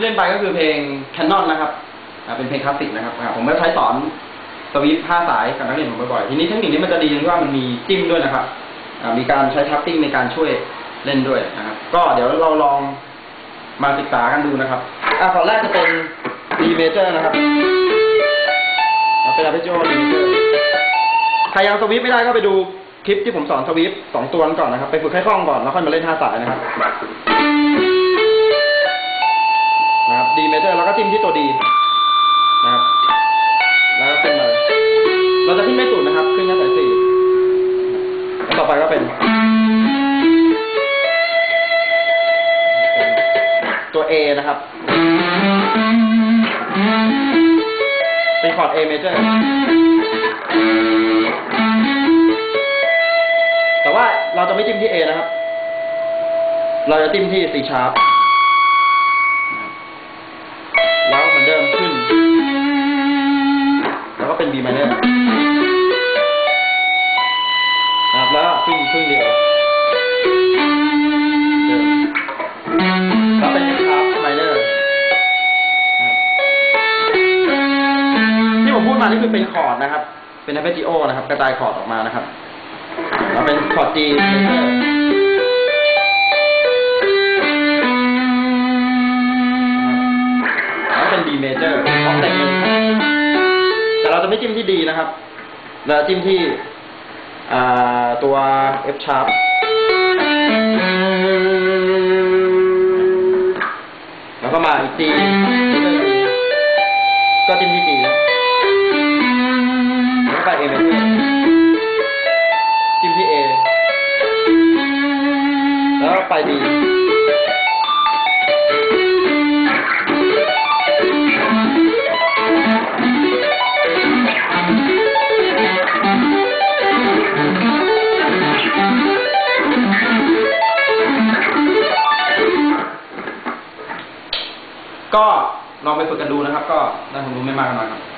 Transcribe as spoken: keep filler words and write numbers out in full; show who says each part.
Speaker 1: ที่เล่นไปก็คือเพลง Canon นะครับเป็นเพลงคลาสสิกนะครับผมก็ใช้สอนสวิฟห้าสายกับนักเรียนผมบ่อยๆทีนี้เทคนิคนี้มันจะดีตรงที่ว่ามันมีจิ้มด้วยนะครับมีการใช้ทับติ้งในการช่วยเล่นด้วยนะครับก็เดี๋ยวเราลองมาศึกษากันดูนะครับอ่ะตอนแรกจะเป็น D major นะครับเป็น arpeggio D major ใครยังสวิฟไม่ได้ก็ไปดูคลิปที่ผมสอนสวิฟสองตัวก่อนนะครับไปฝึกให้คล่องก่อนแล้วค่อยมาเล่นห้าสายนะครับนะครับ D major แล้วก็จิ้มที่ตัว D นะครับแล้วก็ขึ้นมาเราจะขึ้นไม่สุดนะครับขึ้นแค่สายสี่แล้วต่อไปก็เป็นตัว A นะครับเป็นคอร์ด A major แต่ว่าเราจะไม่จิ้มที่ A นะครับเราจะจิ้มที่ C sharp แล้วเหมือนเดิมขึ้นแล้วก็เป็น B minor นะครับแล้วขึ้นครึ่งเดียวแล้วเป็น F sharp minor ที่ผมพูดมานี่คือเป็นคอร์ดนะครับเป็น arpeggio นะครับกระจายคอร์ดออกมานะครับแล้วเป็นคอร์ด G major แล้วเป็น D major ของแต่งแต่เราจะไม่จิ้มที่ D นะครับเราจะจิ้มที่ตัว F sharp แล้วก็มาอีก G ก็จิ้มที่ G แล้วก็ไป A major จิ้มที่ A แล้วไป Dก็ลองไปฝึกกันดูนะครับก็ได้ความรู้ไม่มากขนาดนั้นครับ